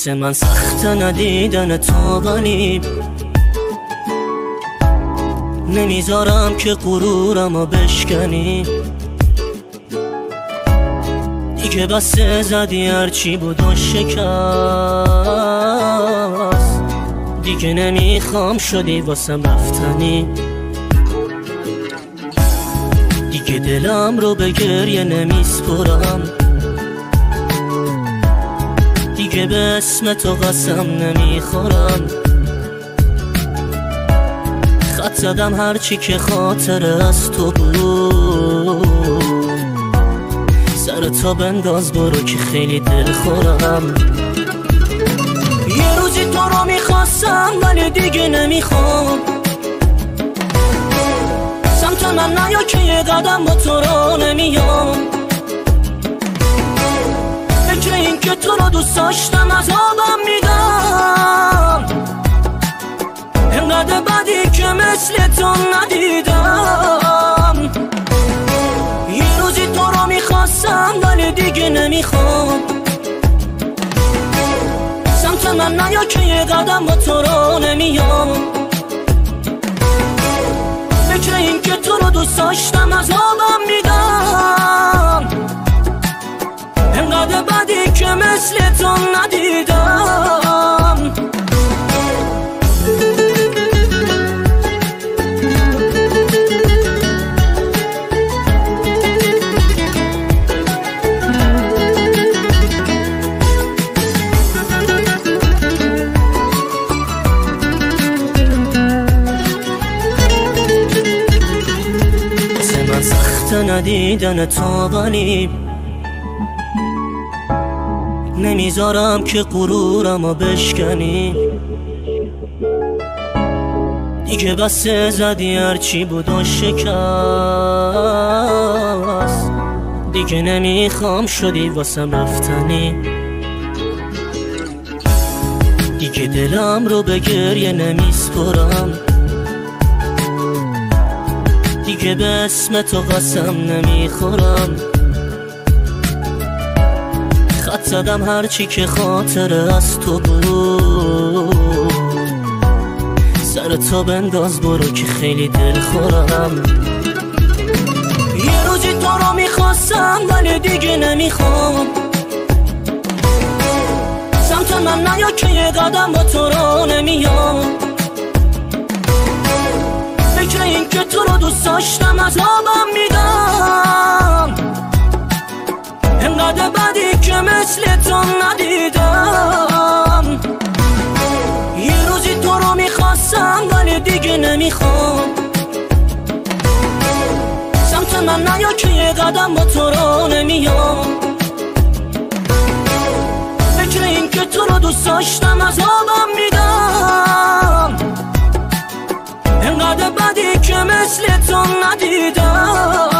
واسه من سخت ندیدن تو ولی نمیذارم که غرورمو بشکنی. دیگه بسه زدی هرچی بود و شکست، دیگه نمیخوام شدی واسم رفتنی. دیگه دلم رو به گریه نمیسپرم، دیگه به اسم تو قسم نمیخورم. خط زدم هرچی که خاطر از تو بود، سر تا بنداز برو که خیلی دل خورم. یه روزی تو رو میخواستم ولی دیگه نمیخوام. سمت من نیا که یه قدم با تو رو نمیام. فکر این که تو رو دوست داشتم عذابم میدم، اینقدر بدی که مثل تو ندیدم. یه روزی تو رو میخواستم ولی دیگه نمیخوام. سمت من نیا که یه قدم با تو رو نمیام. فکر این که تو رو دوست داشتم عذابم میدم، اینقدر بدی که مثل تو ندیدم. سخت ندیدن تو ولی نمیذارم که غرورمو بشکنی. دیگه بسه زدی هرچی بود و شکست، دیگه نمیخوام شدی واسم رفتنی. دیگه دلم رو به گریه نمیسپرم، دیگه به اسم تو قسم نمیخورم. خط زدم هرچی که خاطر از تو بود، سر تو بنداز برو که خیلی دل خورم. یه روزی تو رو میخواستم ولی دیگه نمیخوام. سمت من نیا که یه قدم با تو رو نمیام. فکر این که تو رو دوست داشتم عذابم میدم، اینقدر بدی که مثل تو ندیدم. یه روزی تو رو میخواستم ولی دیگه نمیخوام. سمت من نیا که یه قدم با تو رو نمیام. فکر این که تو رو دوست داشتم عذابم میدم، اینقدر بدی که مثل تو ندیدم.